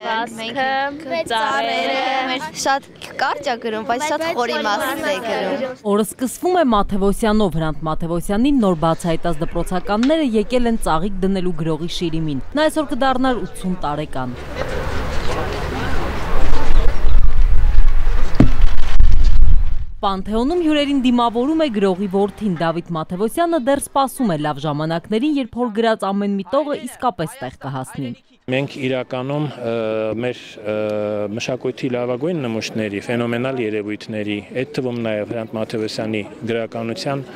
Վասքը, ծառերը, շատ կարճ է գրում, բայց շատ խորիմաստ է գրում։ Օրը սկսվում է Մաթևոսյանով, Հրանտ Մաթևոսյանին նոր բացահայտած դպրոցականները եկել են ծաղիկ դնելու գրողի շիրիմին։ Նա այսօր կդառնար 80 տարեկան։ Պանթեոնում հյուրերին դիմավորում է գրողի որդին Դավիթ Մաթևոսյանը դեռ սպասում է լավ ժամանակներին, երբ հոր գրած ամեն մի տողը իսկապես տեղ կհասնի։ Մենք իրականում մեր մշակույթի լավագույն նմուշների, ֆենոմենալ երևույթների, այդ թվում նաև Հրանտ Մաթևոսյանի գրականության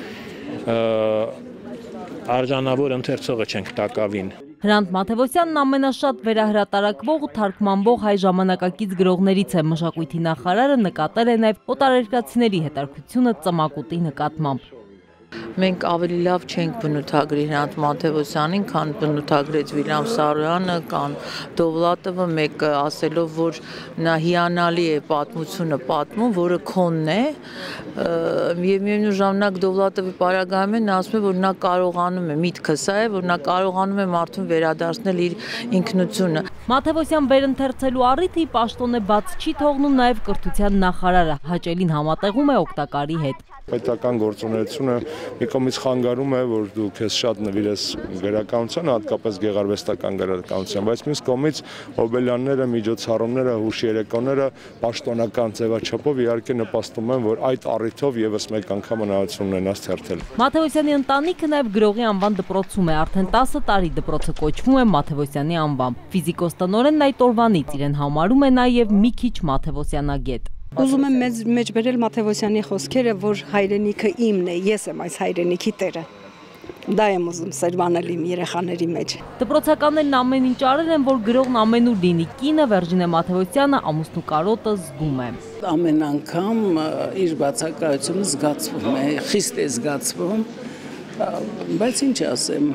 արժանավոր ընթերցողը չենք տակավին։ Հրանտ Մաթևոսյանն ամենաշատ վերահրատարակվող ու թարգմանվող հայ ժամանակակից գրողներից է, մշակույթի նախարարը նկատել է նաև օտարերկրացիների հետաքրքրությունը ծմակուտի նկատմամբ։ Մենք ավելի լավ չենք բնութագրի Հրանտ Մաթևոսյանին, քան բնութագրեց Վիլյամ Սարոյանը կամ Դովլատովը, մեկը ասելով, որ նա հիանալի է պատմությունը պատմում, որը քոնն է, եւ միևնույն ժամանակ Դովլատովի պարագայում նա ասում է, որ նա կարողանում է, միտքը սա է, որ նա կարողանում է մարդուն վերադարձնել իր ինքնությունը։ Մաթևոսյան վերընթերցելու առիթը ի պաշտոն է բաց չի թողնում նաև կրթության նախարարը, հաճելին համատեղում է օգտակարի հետ։ Պետական գործունեությունը մի կողմից խանգարում է, որ դու քեզ շատ նվիրես գրականությանը, հատկապես գեղարվեստական գրականության, բայց մյուս կողմից հոբելյանները, միջոցառումները, հուշերեկոները պաշտոնական ձևաչափով իհարկե նպաստում են, որ այդ առիթով եւս մեկ անգամ հնարավորություն ունենաս թերթել։ Մաթևոսյանի ընտանիքը նաև գրողի անվան դպրոցում է, արդեն 10 տարի դպրոցը կոչվում է Մաթևոսյանի անվամբ։ Ֆիզիկոստանորեն այդ օրվանից իրեն համարում է նաև մի քիչ Մաթևոսյանագետ։ Ուզում եմ մեջ բերել Մաթևոսյանի խոսքերը, որ հայրենիքը իմն է, ես եմ այս հայրենիքի տերը։ Դա եմ ուզում սերմանել իմ երեխաների մեջ։ Դպրոցականներն ամեն ինչ արել են, որ գրողն ամենուր լինի, կինը Վերջինե Մաթևոսյանը ամուսնու կարոտը զգում է։ Ամեն անգամ իր բացակայությունը զգացվում է, խիստ է զգացվում, բայց ինչ ասեմ։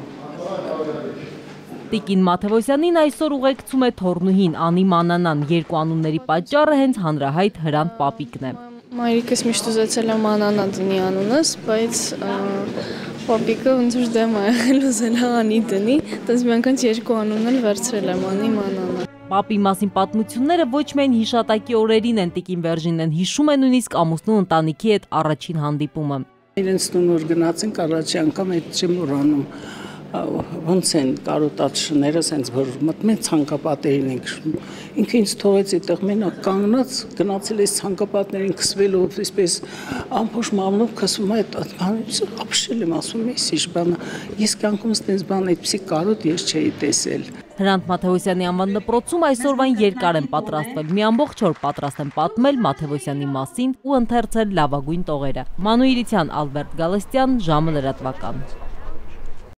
Տիկին Մաթևոսյանին այսօր ուղեկցում է թոռնուհին Անի Մանանան, երկու անունների պատճառը հենց հանրահայտ Հրանտ պապիկն է։ Մայրիկս միշտ ուզեցել է Մանանա դնի անունս, բայց պապիկը ոնց որ դեմ է եղել ուզել է Անի դնի, դες մի անգամ երկու անուն էլ վերցրել եմ Անի Մանանա։ Պապի մասին պատմությունները ոչ միայն հիշատակի օրերին են տիկին Վերջինեն հիշում է նույնիսկ ամուսնու ընտանիքի հետ առաջին հանդիպումը։ Իրենց տունոր գնացինք առաջի անգամ այդ չեմ ուրանում։ Ոնց են կարոտաչները, սենց որ մտմեն ցանկապատերին ենք շում։ Ինքը ինձ թողեց այդտեղ մենակ կանգնած, գնացել էս ցանկապատներին քսվելով, այսպես ամփոփ մամլով քսվում է այդ բանը, ապշել եմ ասում, ես ինչ բան, ես կյանքումս տենց բան այդպեսի կարոտ ես չէի տեսել։ Հրանտ Մաթևոսյանի անվան դպրոցում այսօրվան երկար են պատրաստվել, մի ամբողջ օր պատրաստ են պատմել Մաթևոսյանի մասին ու ընթերցել լավագույն տողերը։ Մանուիրության Ալբերտ Գալստյան, ժամը լրատվական։